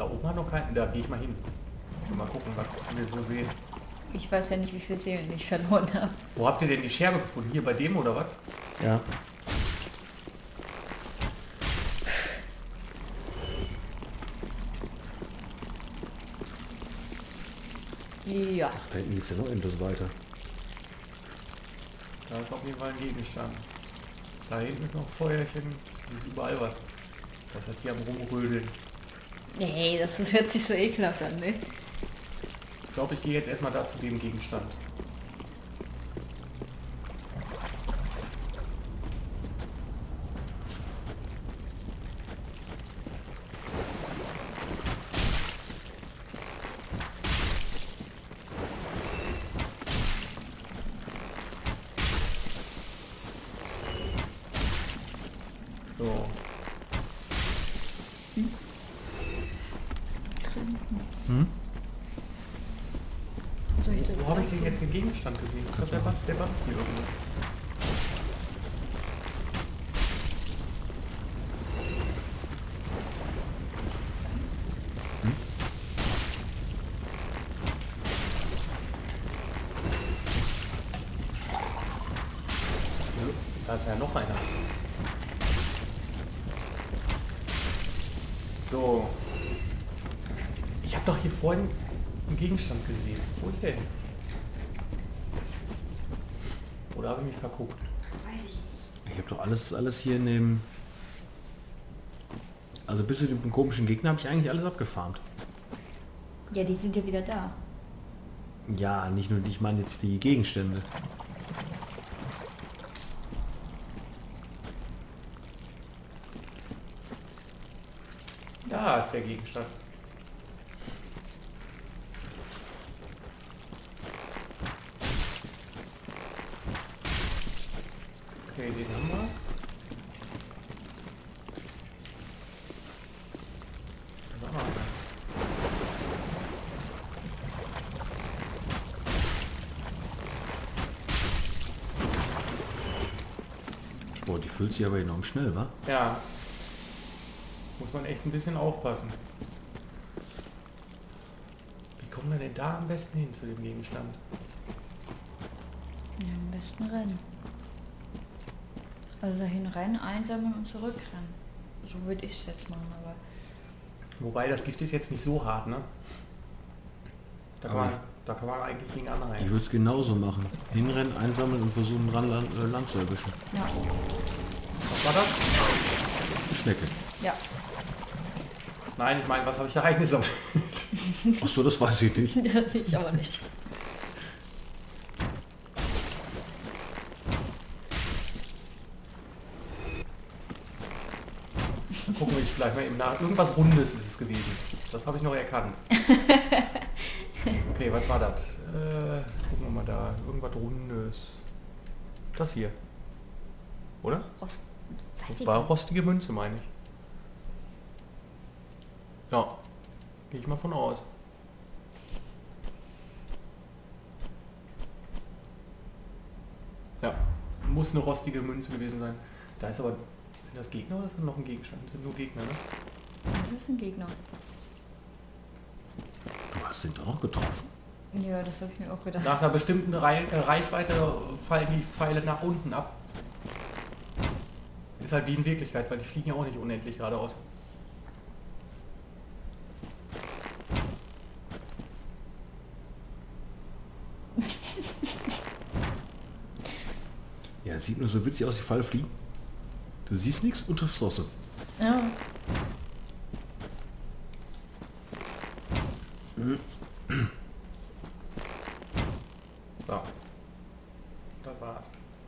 Da oben hat noch keinen. Da gehe ich mal hin. Mal gucken, was wir so sehen. Ich weiß ja nicht, wie viele Seelen ich verloren habe. Wo habt ihr denn die Scherbe gefunden? Hier bei dem oder was? Ja. Ja. Ach, da hinten geht's ja noch endlos weiter. Da ist auf jeden Fall ein Gegenstand. Da hinten ist noch ein Feuerchen. Es ist überall was. Das hat hier am Rumrödeln. Nee, das hört sich so ekelhaft an, ne? Ich glaube, ich gehe jetzt erstmal da zu dem Gegenstand. So. Hm? Soll ich das Wo habe ich denn rausgeben? jetzt den Gegenstand gesehen? Ich glaube, der war hier irgendwo. So, da ist ja noch einer. So. Ich habe doch hier vorhin einen Gegenstand gesehen. Wo ist der denn? Oder habe ich mich verguckt? Weiß ich nicht. Ich habe doch alles hier in dem... Also bis zu dem komischen Gegner habe ich eigentlich alles abgefarmt. Ja, die sind ja wieder da. Ja, nicht nur, ich meine jetzt die Gegenstände. Da ist der Gegenstand. Okay, den haben wir. Da war noch einer. Boah, die füllt sich aber enorm schnell, wa? Ja. Muss man echt ein bisschen aufpassen. Wie kommen wir denn da am besten hin zu dem Gegenstand? Ja, am besten rennen. Also dahin rennen, einsammeln und zurückrennen. So würde ich es jetzt machen, aber... Wobei, das Gift ist jetzt nicht so hart, ne? Da kann, Aber man, da kann man eigentlich gegen Ich anreihen. würde es genauso machen. Hinrennen, einsammeln und versuchen Land zu erwischen. Ja. Was war das? Eine Schnecke. Ja. Nein, ich meine, was habe ich da reingesammelt? Ach so, das weiß ich nicht. Das sehe ich aber nicht. Dann gucken wir vielleicht mal eben nach. Irgendwas Rundes ist es gewesen. Das habe ich noch erkannt. Okay, was war das? Gucken wir mal da. Irgendwas Rundes. Das hier. Oder? Rost... Weiß ich War nicht. rostige Münze, meine ich. Ja. Gehe ich mal von aus. Ja. Muss eine rostige Münze gewesen sein. Da ist aber... Sind das Gegner oder ist das noch ein Gegenstand? Das sind nur Gegner, ne? Das ist ein Gegner. Du hast den doch noch getroffen. Ja, das habe ich mir auch gedacht. Nach einer bestimmten Reichweite fallen die Pfeile nach unten ab. Ist halt wie in Wirklichkeit, weil die fliegen ja auch nicht unendlich geradeaus. Ja, sieht nur so witzig aus, die Pfeile fliegen. Du siehst nichts und triffst trotzdem. Ja. So. Das war's.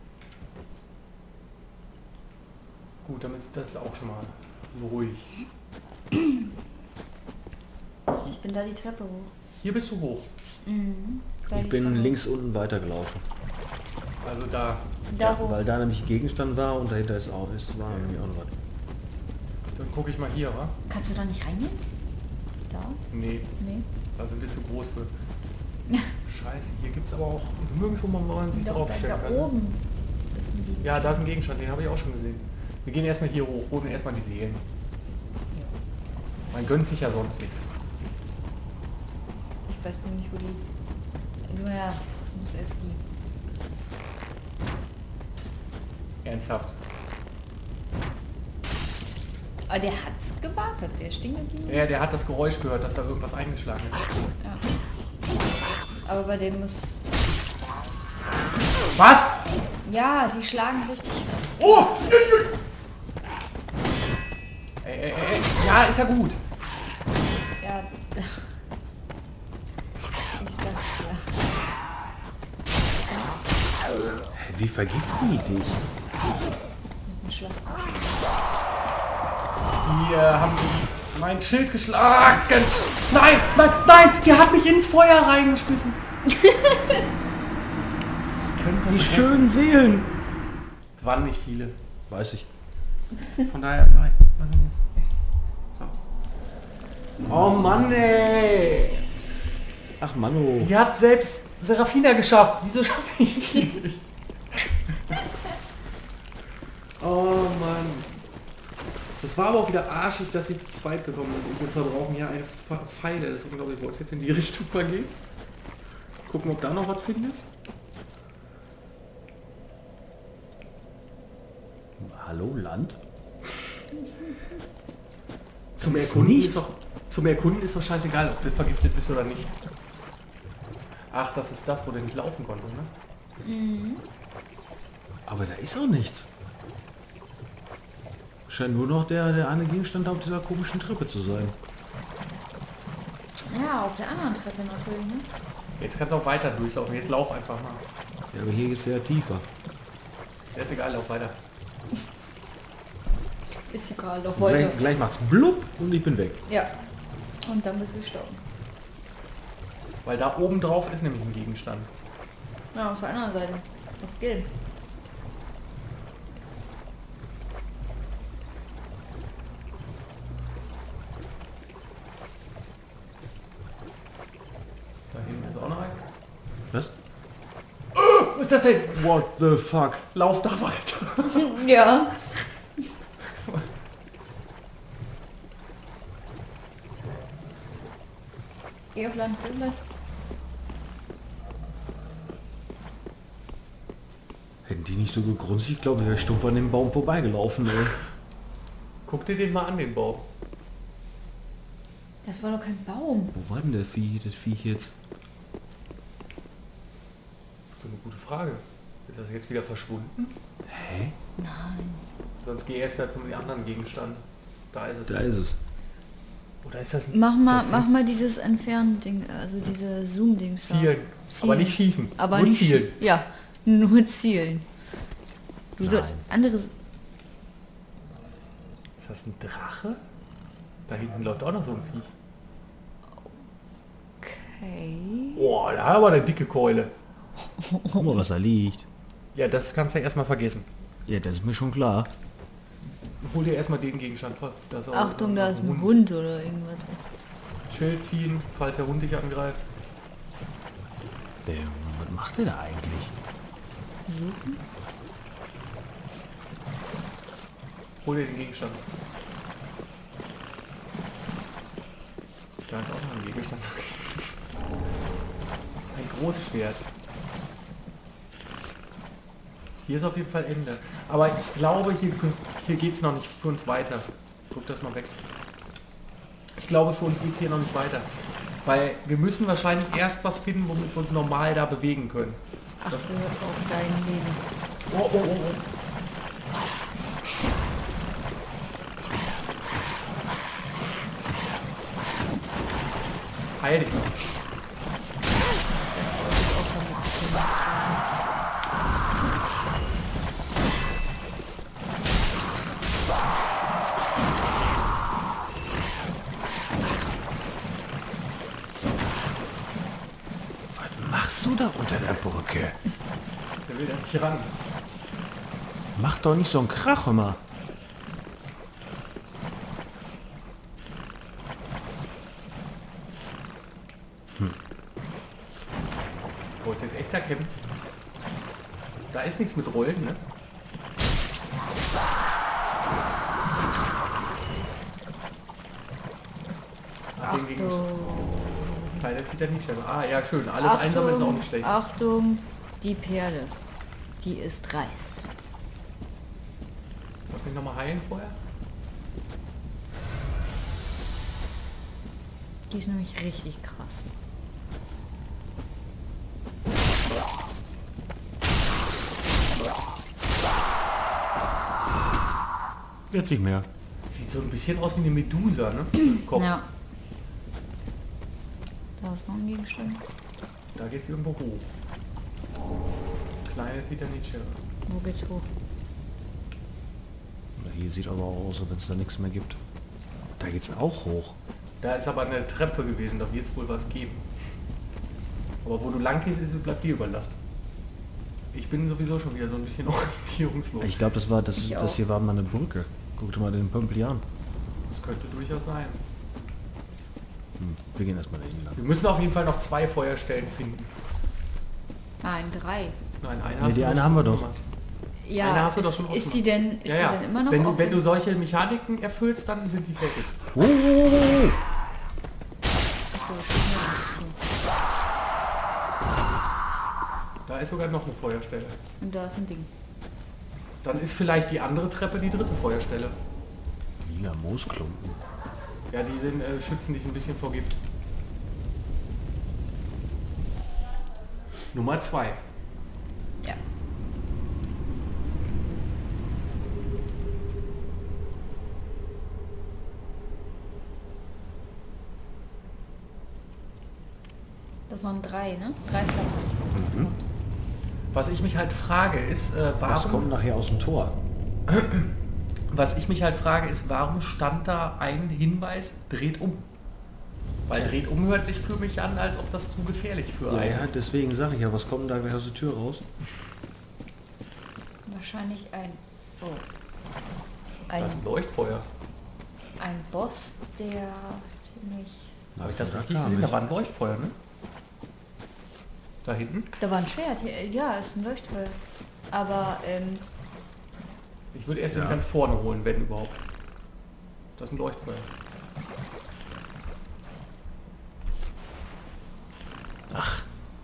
Gut, dann ist das auch schon mal ruhig. Ich bin da die Treppe hoch. Hier bist du hoch. Mhm. Da Ich die bin Treppe links unten weitergelaufen. Also da. hoch. Da hoch. Weil da nämlich Gegenstand war und dahinter war nämlich auch noch was. Dann gucke ich mal hier, wa? Kannst du da nicht reingehen? Da? Nee, Nee. da sind wir zu groß für. Scheiße, hier gibt es aber auch nirgendwo, wo man sich Doch, draufstellen da kann. Ne? oben ist ein Gegenstand. Ja, da ist ein Gegenstand, den habe ich auch schon gesehen. Wir gehen erstmal hier hoch, holen erstmal die Seelen. Man gönnt sich ja sonst nichts. Ich weiß nur nicht, wo die... Naja, muss erst die... Ernsthaft. Aber der hat's gewartet, der ist stehen geblieben. Ja, der hat das Geräusch gehört, dass da irgendwas eingeschlagen ist. Ja. Aber bei dem muss... Was? Ja, die schlagen richtig was. Oh! Ey. Ja, ist ja gut. Ja. Ich sag's ja. Hä, wie vergiften die dich? Ein Schlag. Die haben mein Schild geschlagen. Nein, der hat mich ins Feuer reingeschmissen. Die schönen Seelen. Es waren nicht viele. Weiß ich. Von daher, nein. Was ist denn jetzt? So. Oh Mann, ey. Ach Manno. Die hat selbst Serafina geschafft. Wieso schaffe ich die nicht? Oh Mann. Das war aber auch wieder arschig, dass sie zu zweit gekommen sind. Und wir verbrauchen hier eine Pfeile. Deswegen glaube ich, wollte jetzt in die Richtung mal gehen. Gucken, ob da noch was findest. Hallo, Land? Zum ist Erkunden nichts. zum Erkunden ist doch scheißegal, ob du vergiftet bist oder nicht. Ach, das ist das, wo du nicht laufen konntest, ne? Mhm. Aber da ist auch nichts. Scheint nur noch der eine Gegenstand auf dieser komischen Treppe zu sein. Ja, auf der anderen Treppe natürlich, ne? Jetzt kannst du auch weiter durchlaufen. Jetzt lauf einfach mal. Ja, aber hier geht es ja tiefer. Ja, ist egal, lauf weiter. Ist egal, doch weiter. Gleich macht's blub und ich bin weg. Ja. Und dann bist du gestorben. Weil da oben drauf ist nämlich ein Gegenstand. Ja, auf der anderen Seite. Auf gelb. Da hinten ist auch noch ein. Was? Was ist das denn? What the fuck? Lauf da weiter. Ja. Geh auf Land, Hätten die nicht so gegrunzt, ich glaube, ich wäre stumpf an dem Baum vorbeigelaufen, ey. Guck dir den mal an, den Baum. Das war doch kein Baum. Wo war denn das Viech jetzt? Das ist eine gute Frage. Ist das jetzt wieder verschwunden? Hä? Nein. Sonst geh erst zum anderen Gegenstand. Da ist es. Da ist es. Oder ist das Mach das mal dieses Entfernen-Ding, also diese Zoom-Dings. da. Zielen. Aber nicht schießen. Aber Nur nicht zielen. Ja, nur zielen. Du Nein. sollst anderes. Ist das ein Drache? Da hinten läuft auch noch so ein Viech. Okay. Boah, da haben wir eine dicke Keule. Guck mal, was da liegt. Ja, das kannst du ja erstmal vergessen. Ja, das ist mir schon klar. Hol dir erstmal den Gegenstand. Das auch- Achtung, da ist ein Hund oder irgendwas. Schild ziehen, falls der Hund dich angreift. Was macht der da eigentlich? Hol dir den Gegenstand. Da ist auch noch ein Gegenstand. Ein Großschwert. Hier ist auf jeden Fall Ende. Aber ich glaube, hier geht es noch nicht für uns weiter. Guck das mal weg. Ich glaube, für uns geht es hier noch nicht weiter. Weil wir müssen wahrscheinlich erst was finden, womit wir uns normal da bewegen können. Ach so, auf dein Leben. Oh, oh, oh, oh. Heil dich mal. Was machst du da unter der Brücke? Der will da nicht ran. Mach doch nicht so einen Krach immer. Wolltest du jetzt echt erkennen? Da ist nichts mit Rollen, ne? Achtung. Kleine Titanitstelle. Ah, ja, schön. Alles einsammeln ist auch nicht schlecht. Achtung, die Perle. Die ist dreist. Muss ich nochmal heilen vorher? Die ist nämlich richtig krass. Jetzt nicht mehr. Sieht so ein bisschen aus wie eine Medusa, ne? Kopf. Ja. Da ist noch ein Gegenstand. Da geht's irgendwo hoch. Kleine Titanitstelle. Wo geht's hoch? Hier sieht aber auch aus, als wenn es da nichts mehr gibt. Da geht's auch hoch. Da ist aber eine Treppe gewesen, da wird es wohl was geben. Aber wo du lang gehst, bleibt dir überlassen. Ich bin sowieso schon wieder so ein bisschen orientierungslos. Ich glaube, Ich das auch. hier war mal eine Brücke. Guck dir mal den Pömpel hier an. Das könnte durchaus sein. Wir gehen erstmal dahin lang. Wir müssen auf jeden Fall noch 2 Feuerstellen finden. Nein, 3. Nein, eine Nee, hast die du eine schon haben wir doch. gemacht. Ja, Eine hast du doch ist, schon ist ausgemacht. die denn, ist Ja, ja. die denn immer noch wenn offen? du solche Mechaniken erfüllst, dann sind die fertig. Oh. So, schnell. Da ist sogar noch eine Feuerstelle. Und da ist ein Ding. Dann ist vielleicht die andere Treppe die 3. Feuerstelle. Lila Moosklumpen. Ja, die sind, schützen dich ein bisschen vor Gift. Nummer 2. Ja. Das waren 3, ne? 3 Flappen insgesamt. Was ich mich halt frage ist, Was kommt warum... nachher aus dem Tor? Was ich mich halt frage ist, warum stand da ein Hinweis, dreht um? Weil dreht um hört sich für mich an, als ob das zu gefährlich für einen Ja, ist. deswegen sage ich ja, was kommt da gleich aus der Tür raus? Wahrscheinlich ein... Oh. Das ist ein Leuchtfeuer. Ein Boss, der ziemlich... Habe ich das Da richtig kam gesehen? ich. Da war ein Leuchtfeuer, ne? Da hinten? Da war ein Schwert. Ja, ist ein Leuchtfeuer. Aber, Ich würde erst Ja. den ganz vorne holen, wenn überhaupt. Das ist ein Leuchtfeuer. Ach,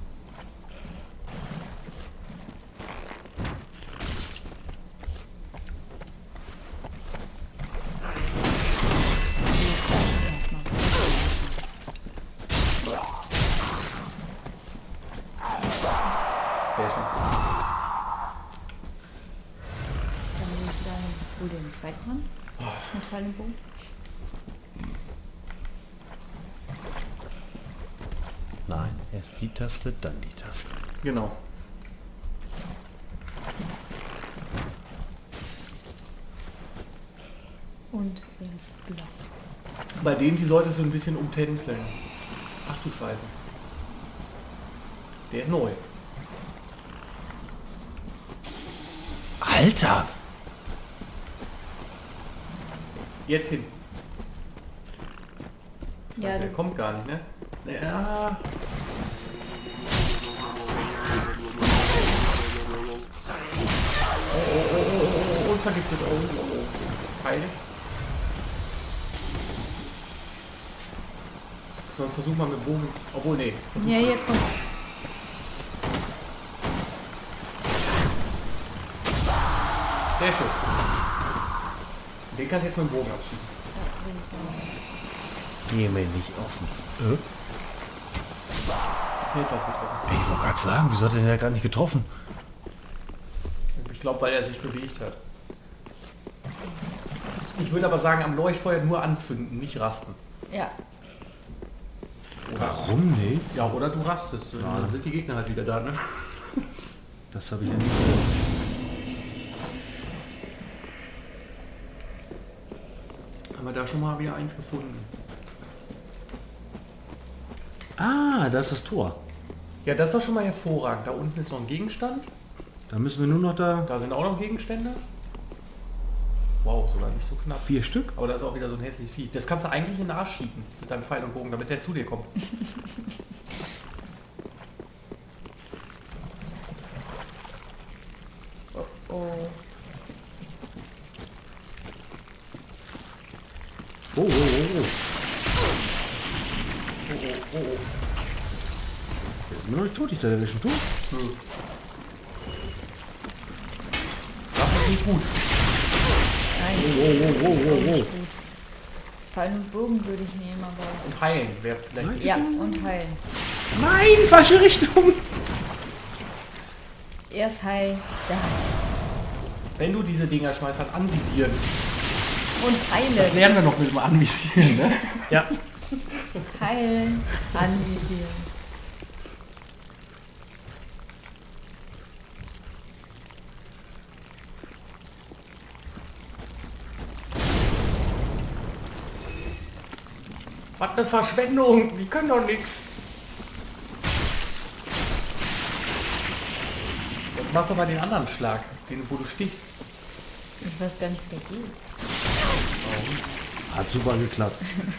erstmal. Sehr schön. Dann nehme ich dann wohl den zweiten Mann. Mit fallendem Bogen. nein, erst die Taste, dann die Taste. Genau. Und er ist über. Bei denen, die solltest du ein bisschen umtänzeln. Ach du Scheiße. Der ist neu. Alter! Jetzt hin. Ja, Der du, kommt gar nicht, ne? Ja. Oh, vergiftet. Oh. Heil. Sonst versuch mal mit Bogen. Obwohl, nee. Versuch ja, mal. jetzt kommt. Sehr schön. Den kannst du jetzt mit dem Bogen abschießen. Ja, würde ich sagen. Geh mir nicht offen. Jetzt hast du getroffen. Ich wollte gerade sagen, wieso hat er den ja gar nicht getroffen? Ich glaube, weil er sich bewegt hat. Ich würde aber sagen, am Leuchtfeuer nur anzünden, nicht rasten. Ja, Warum nicht? Ja, oder du rastest. Dann sind die Gegner halt wieder da, ne? Das habe ich ja nicht vor. Haben wir da schon mal wieder eins gefunden. Ah, da ist das Tor. Ja, das ist doch schon mal hervorragend. Da unten ist noch ein Gegenstand. Da müssen wir nur noch da Da sind auch noch Gegenstände. Wow, sogar nicht so knapp. 4 Stück. Aber da ist auch wieder so ein hässliches Vieh. Das kannst du eigentlich in den Arsch schießen mit deinem Pfeil und Bogen, damit der zu dir kommt. oh, oh. Oh, oh, oh, oh. oh. Der ist immer noch nicht tot, ich dachte, der ist schon tot. Nö. Das ist nicht gut. Nein, Oh. das ist nicht gut. Pfeil und Bogen würde ich nehmen, aber... Und heilen wäre vielleicht... Nein. Ja, und heilen. Nein, falsche Richtung. Erst heil, dann Wenn du diese Dinger schmeißt, dann anvisieren. und heile. Das lernen wir noch mit dem Anvisieren, ne? Ja. Heilen, anvisieren. Was eine Verschwendung! Die können doch nichts. Jetzt mach doch mal den anderen Schlag, den wo du stichst. Ich weiß gar nicht, wie der geht. Hat super geklappt.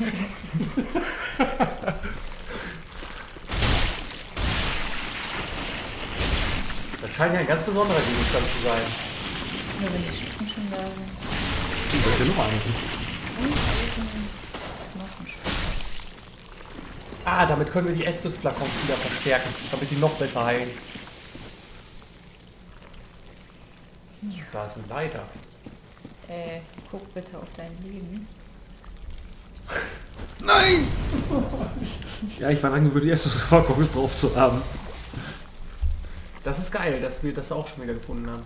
Das scheint ja ein ganz besonderer Gegenstand zu sein. Ja, wenn die Schichten schon da sind. Das ist ja noch einer. Und Knochenschwert. Ah, damit können wir die Estus-Flakons wieder verstärken, damit die noch besser heilen. Ja. Da ist ein Leiter. Guck bitte auf dein Leben. Nein! Ja, ich war lange gewöhnt, die erste Verkommnis drauf zu haben. Das ist geil, dass wir das auch schon wieder gefunden haben.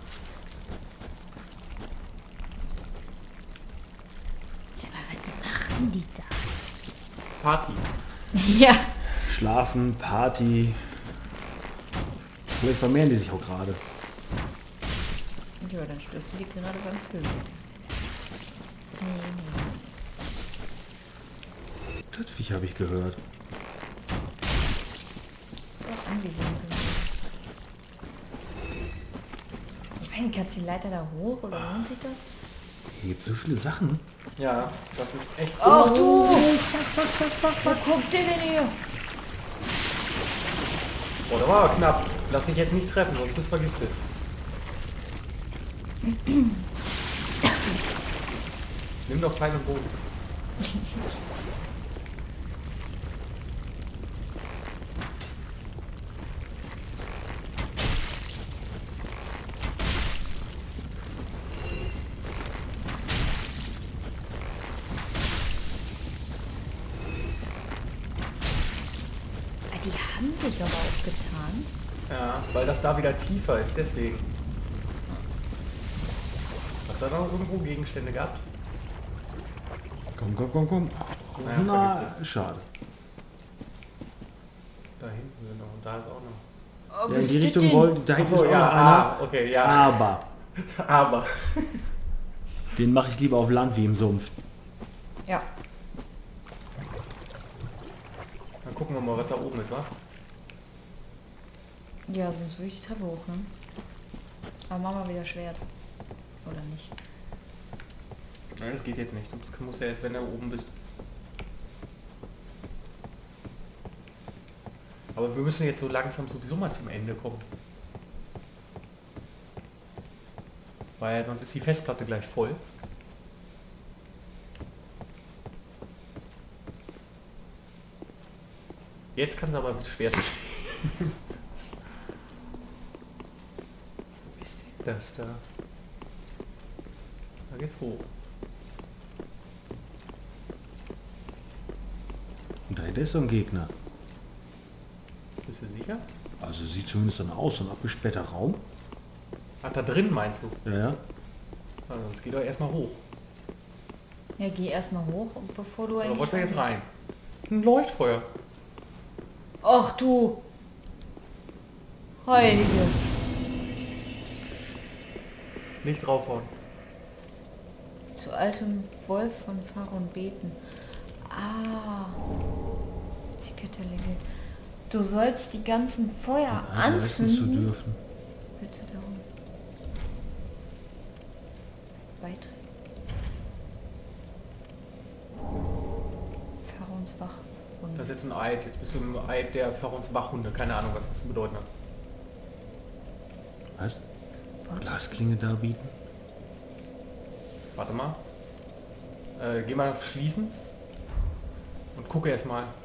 Sag mal, was machen die da? Party. Ja. Schlafen, Party. Vielleicht vermehren die sich auch gerade. Ja, dann stößt du die gerade beim Vögeln. Nee. Das Viech habe ich gehört. Ist auch anvisieren können. Ich meine, kannst du die Leiter da hoch oder lohnt sich das? Hier gibt so viele Sachen. Ja, das ist echt... Ach du! Fuck. Wo guckt ihr denn hier? Oh, da war aber knapp. Lass dich jetzt nicht treffen, sonst bist du vergiftet. Nimm doch Pfeil und Bogen. Die haben sich aber aufgetan. Ja, weil das da wieder tiefer ist, deswegen. Hast du da noch irgendwo Gegenstände gehabt? Komm. Naja, Na, schade. Da hinten sind noch und da ist auch noch. Oh, Ja, was in ist die das Richtung denn? wollen, da hinten Achso, ist auch ja, noch einer. okay, ja. Aber Aber. den mache ich lieber auf Land wie im Sumpf. Ja. Dann gucken wir mal, was da oben ist, wa? Ja, sonst würde ich die Treppe hoch, ne? Aber mach mal wieder Schwert. Oder nicht? Nein, das geht jetzt nicht. Du musst ja jetzt, wenn du oben bist. Aber wir müssen jetzt so langsam sowieso mal zum Ende kommen. Weil sonst ist die Festplatte gleich voll. Jetzt kann es aber schwer sein. Wo ist denn das da? Da geht's hoch. Und dahinter ist so ein Gegner. Bist du sicher? Also sieht zumindest dann aus, so ein abgesperrter Raum. Ach, da drin meinst du? Ja. Also, sonst geh doch erstmal hoch. Ja, geh erstmal hoch, und bevor du Oder wolltest du jetzt rein? Ein Leuchtfeuer. Ach du! Heilige! Nicht draufhauen. Zu altem Wolf von Pharaon beten. Ah. Zickertelige. Du sollst die ganzen Feuer Leisten zu anzünden. dürfen. Bitte darum. Beitreten. Pharaons Wachhunde. Das ist jetzt ein Eid. Jetzt bist du im Eid der Pharaons Wachhunde. Keine Ahnung, was das zu bedeuten hat. Was? Glasklinge darbieten? Warte mal. Geh mal auf Schließen. Und gucke erst mal.